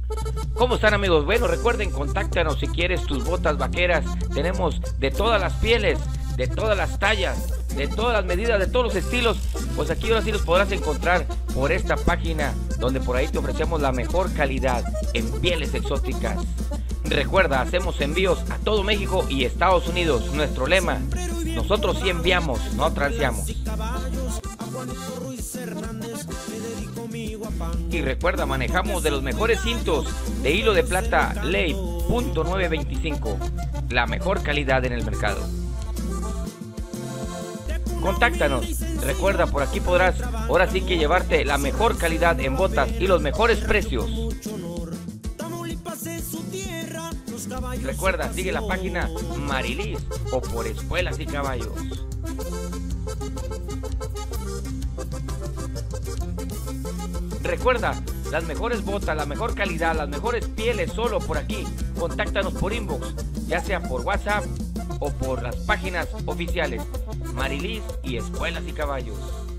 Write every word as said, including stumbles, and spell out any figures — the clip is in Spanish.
¿Cómo están, amigos? Bueno, recuerden, contáctanos si quieres tus botas vaqueras. Tenemos de todas las pieles, de todas las tallas, de todas las medidas, de todos los estilos. Pues aquí ahora sí los podrás encontrar por esta página, donde por ahí te ofrecemos la mejor calidad en pieles exóticas. Recuerda, hacemos envíos a todo México y Estados Unidos. Nuestro lema: nosotros sí enviamos, no transeamos. Y recuerda, manejamos de los mejores cintos de hilo de plata Ley punto nueve veinticinco, la mejor calidad en el mercado. Contáctanos. Recuerda, por aquí podrás ahora sí que llevarte la mejor calidad en botas y los mejores precios. Recuerda, sigue la página Marilis o por Espuelas y Caballos. Recuerda, las mejores botas, la mejor calidad, las mejores pieles solo por aquí. Contáctanos por inbox, ya sea por WhatsApp o por las páginas oficiales Marilis y Espuelas y Caballos.